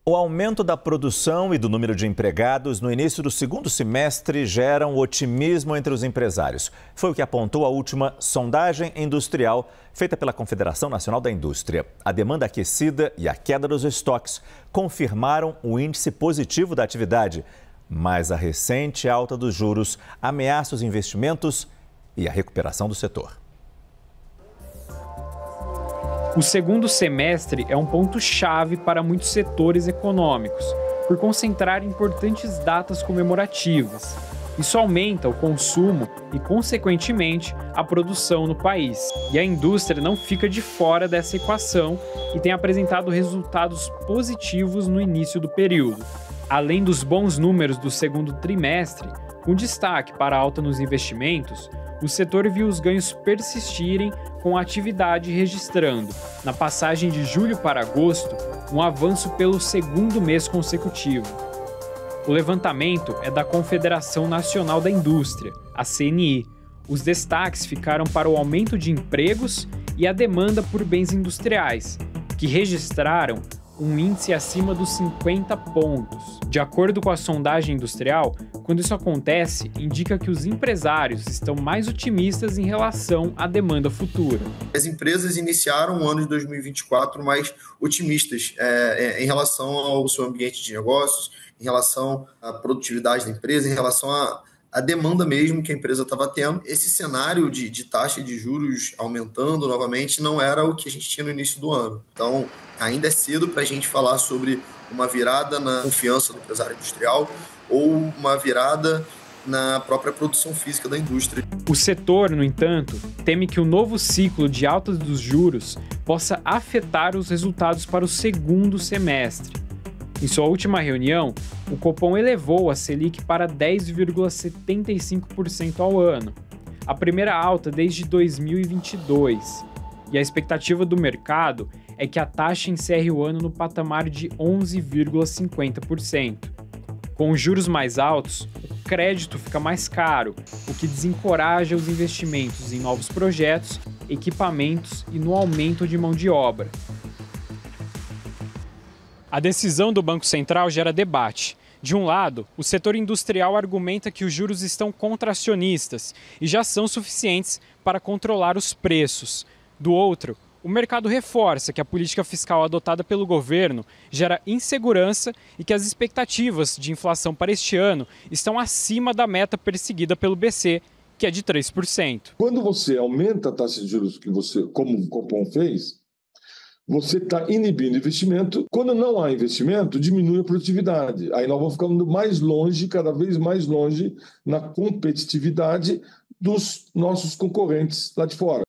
O aumento da produção e do número de empregados no início do segundo semestre geram otimismo entre os empresários. Foi o que apontou a última sondagem industrial feita pela Confederação Nacional da Indústria. A demanda aquecida e a queda dos estoques confirmaram o índice positivo da atividade, mas a recente alta dos juros ameaça os investimentos e a recuperação do setor. O segundo semestre é um ponto-chave para muitos setores econômicos, por concentrar importantes datas comemorativas. Isso aumenta o consumo e, consequentemente, a produção no país. E a indústria não fica de fora dessa equação e tem apresentado resultados positivos no início do período. Além dos bons números do segundo trimestre, com destaque para a alta nos investimentos, o setor viu os ganhos persistirem com a atividade registrando, na passagem de julho para agosto, um avanço pelo segundo mês consecutivo. O levantamento é da Confederação Nacional da Indústria, a CNI. Os destaques ficaram para o aumento de empregos e a demanda por bens industriais, que registraram um índice acima dos 50 pontos. De acordo com a sondagem industrial, quando isso acontece, indica que os empresários estão mais otimistas em relação à demanda futura. As empresas iniciaram o ano de 2024 mais otimistas em relação ao seu ambiente de negócios, em relação à produtividade da empresa, em relação à demanda mesmo que a empresa estava tendo. Esse cenário de taxa de juros aumentando novamente não era o que a gente tinha no início do ano. Então, ainda é cedo para a gente falar sobre uma virada na confiança do empresário industrial ou uma virada na própria produção física da indústria. O setor, no entanto, teme que o novo ciclo de alta dos juros possa afetar os resultados para o segundo semestre. Em sua última reunião, o Copom elevou a Selic para 10,75% ao ano, a primeira alta desde 2022. E a expectativa do mercado é que a taxa encerre o ano no patamar de 11,50%. Com os juros mais altos, o crédito fica mais caro, o que desencoraja os investimentos em novos projetos, equipamentos e no aumento de mão de obra. A decisão do Banco Central gera debate. De um lado, o setor industrial argumenta que os juros estão contracionistas e já são suficientes para controlar os preços. Do outro, o mercado reforça que a política fiscal adotada pelo governo gera insegurança e que as expectativas de inflação para este ano estão acima da meta perseguida pelo BC, que é de 3%. Quando você aumenta a taxa de juros, como o Copom fez, você está inibindo investimento. Quando não há investimento, diminui a produtividade. Aí nós vamos ficando mais longe, cada vez mais longe, na competitividade dos nossos concorrentes lá de fora.